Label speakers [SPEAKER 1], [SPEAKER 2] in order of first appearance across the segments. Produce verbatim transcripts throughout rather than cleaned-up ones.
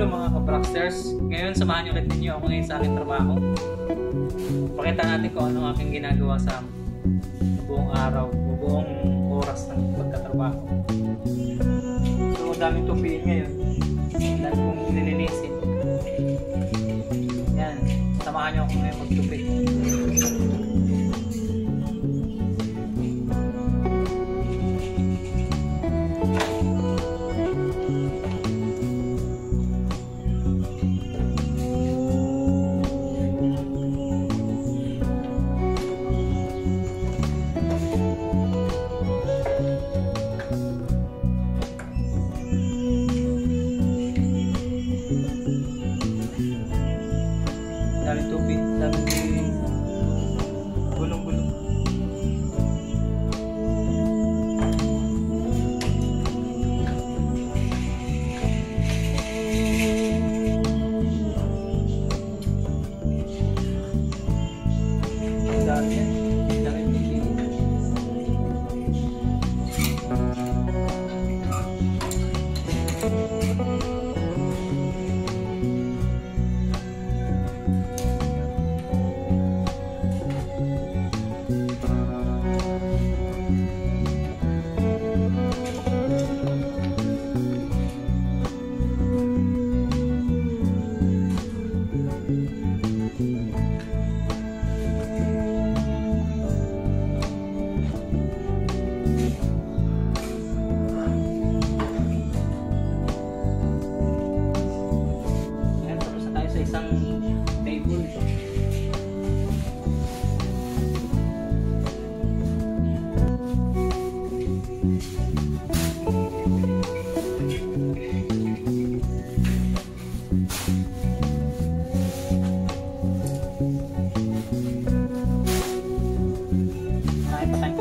[SPEAKER 1] So mga ka-Praxters, ngayon samahan niyo ulit ninyo ako ngayon sa aking trabaho. Pakita natin kung ano aking ginagawa sa buong araw, buong oras ng pagkatrabaho. So daming tupiin ngayon, dahil kong nilinisin. Yan, samahan niyo ako ngayon magtupi. Daming tubig, daming gulong-gulong. Ang dami yan, daming tubig. Isang table. Ay, patay.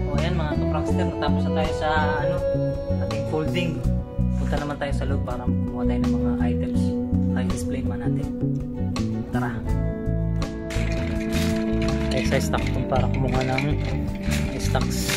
[SPEAKER 1] Tapos na tayo sa ano, ating folding. Punta naman tayo sa loob para kumuha
[SPEAKER 2] kumuha tayo ng mga items. I-display naman natin. Tara.
[SPEAKER 1] Ay, sa stock kung para kumuha ng stocks.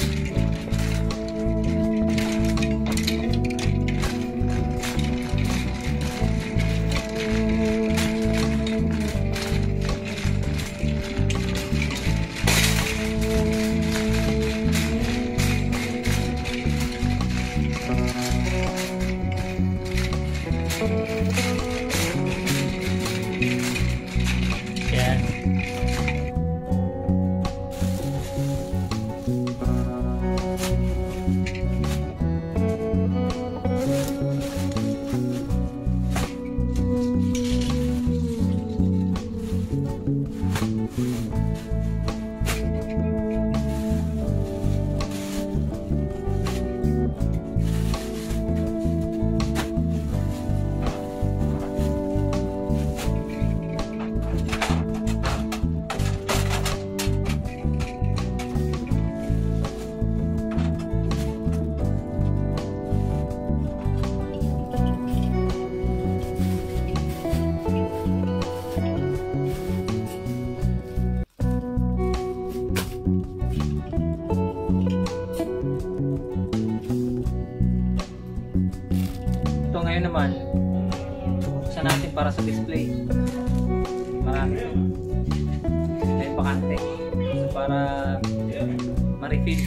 [SPEAKER 1] Ngayon naman, buksan natin para sa display. Marami. May bakante. So, para ma-refill.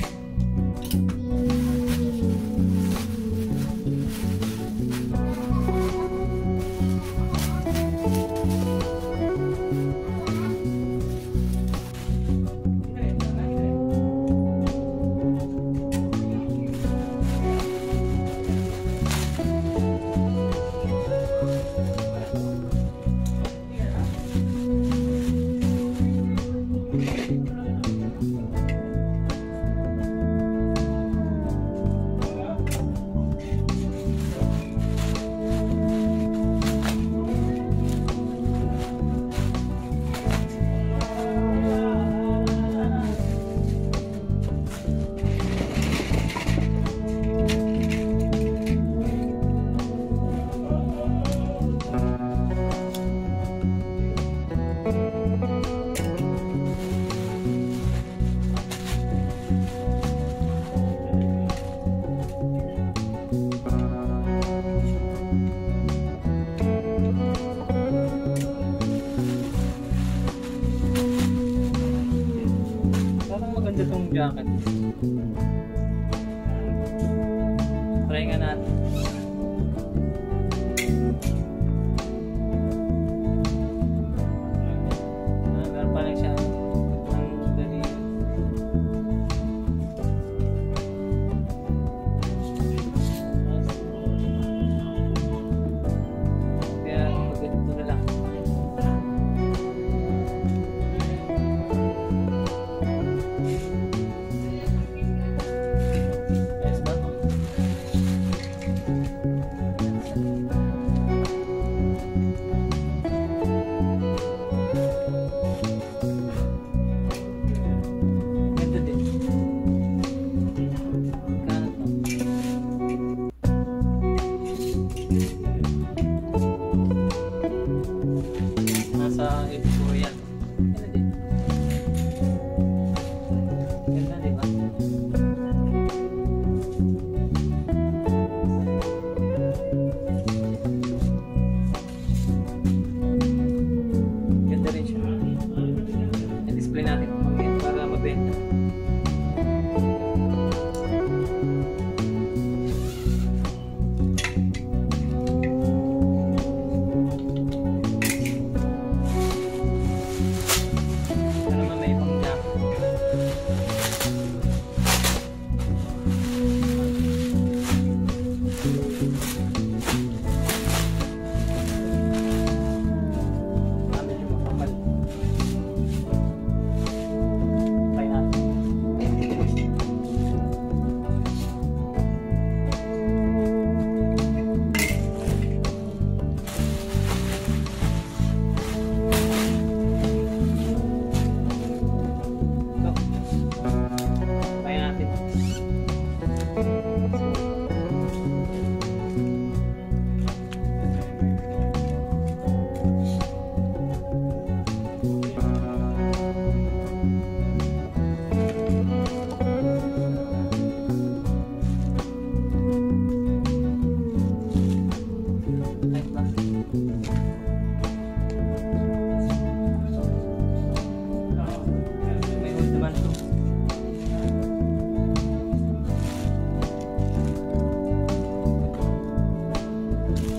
[SPEAKER 1] Jacket. Try nga natin. Ah, meron pa lang siya ng dali. Kaya maganda na lang.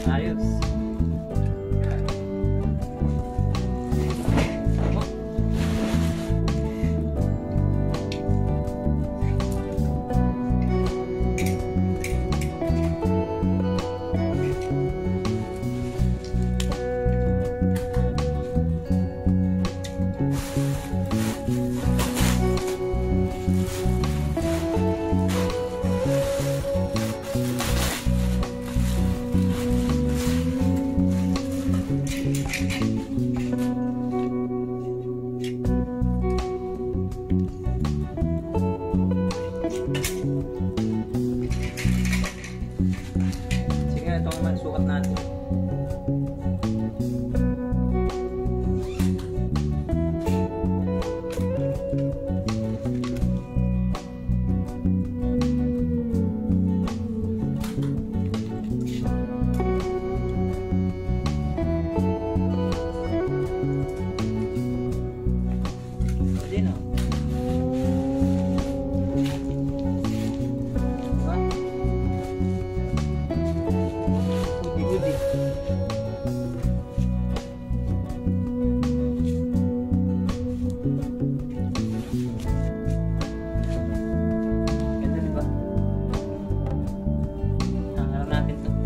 [SPEAKER 1] Ayos. Sige, ito naman sukat natin. Pwede na. Ganda, di ba? Hangaran natin to.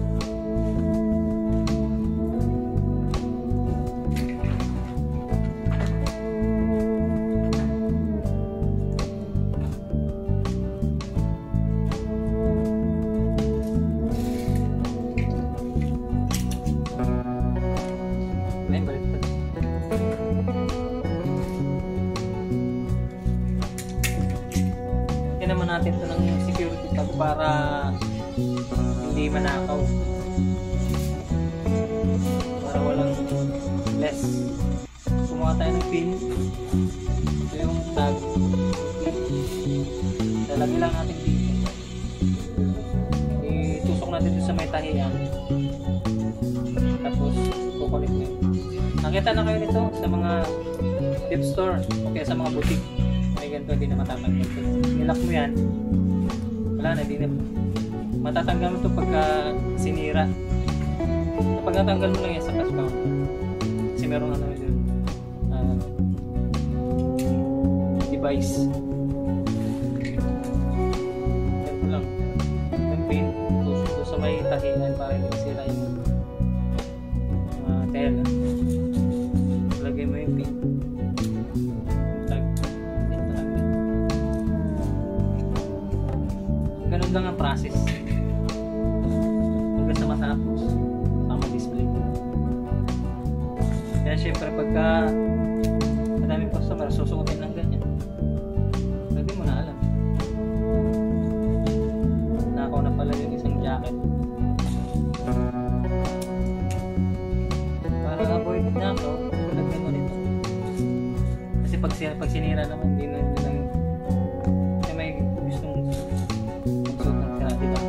[SPEAKER 1] Ayun, balik pa. Lagyan naman natin ito ng security tag para hindi manakaw. Para walang less. Kumuha tayo ng pin. Ito yung tag. Lalagyan lang natin dito. Itusok natin ito sa may tahiyan. Tapos kukulit mo yun. Nakita na kayo nito sa mga gift store o kaya sa mga boutique. May ganito, hindi na matatanggal ito. Nilak mo yan, wala na, hindi na matatanggal mo ito pagka sinira. Pag natanggal mo lang yan sa cash counter, kasi meron ano yun, uh, device. Ganito lang yung pin ito sa may tahinan para hindi masira yung uh, tela. Lagay mo yung pin. Ganun lang ang process hanggang sa matapos sama display. Kaya syempre pagka madaming customer susuotin ng ganyan, hindi mo na alam nakaw na pala yung isang jacket para avoid na ako. Lagyan mo nito kasi pag, pag sinira naman hindi na lang kasi may gustong magsuot ng sira, diba?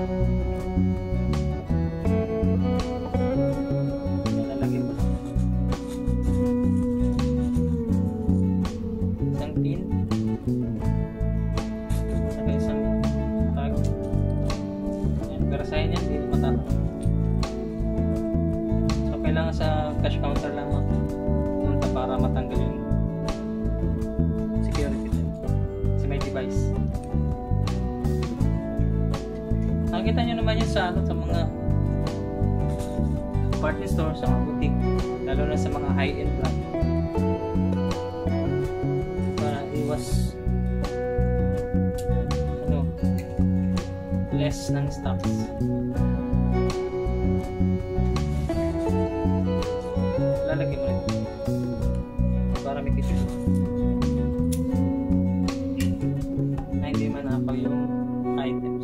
[SPEAKER 1] Nalalagyan mo isang pin saka isang tag. Yan, pero sa yan hindi matatang. So kailangan sa cash counter lang pumunta para matanggal yung security din kasi may device. Nakikita nyo naman yun sa, ano, sa mga department store, sa mga boutique, lalo na sa mga high-end brand, para iwas ano, less ng stocks. Lalagyan mo rin para may kitchen na hindi manakaw yung items.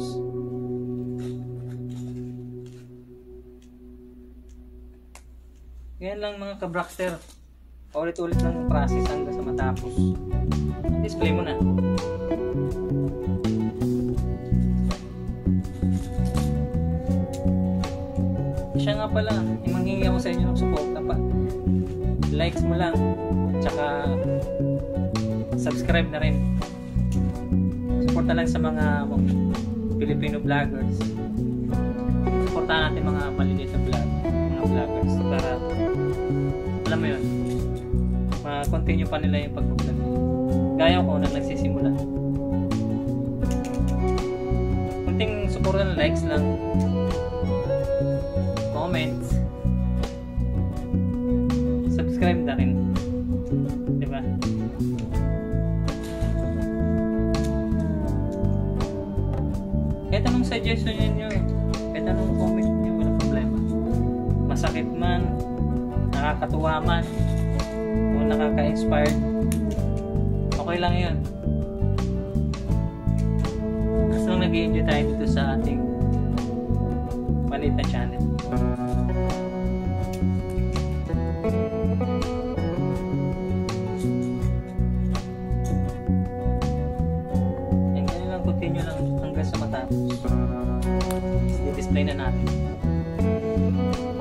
[SPEAKER 1] Ganyan lang mga ka-Braxter. Ulit-ulit lang yung process hanggang sa matapos. Display mo na. Siya nga pala, yung manghingi ako sa inyo ng support na pa. Likes mo lang, tsaka subscribe na rin. Support na lang sa mga Filipino vloggers. Supportahan natin mga maliliit na vlog. vloggers para alam mo yun, ma-continue pa nila yung pag-vlog. Gaya ko nang nagsisimula. Kunting support na likes lang, comments, subscribe na rin. Diba? Kahit anong suggestion nyo, kahit anong comment nyo, walang problema. Masakit man, nakakatuwa man, o nakaka-inspired, okay lang yun. Basta lang nag-i-enjoy tayo dito sa ating maliit na channel. And ganyan lang, continue lang hanggang sa matapos. I-display na natin.